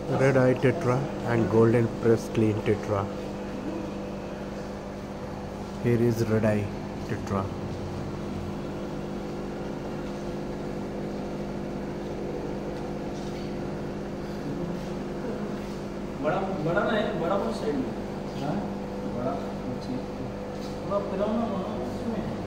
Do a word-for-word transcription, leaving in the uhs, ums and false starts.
Red eye tetra and golden press clean tetra. Here is red eye tetra. बड़ा बड़ा ना है, बड़ा बहुत साइड में, हाँ बड़ा थोड़ा फिराओ ना उसमें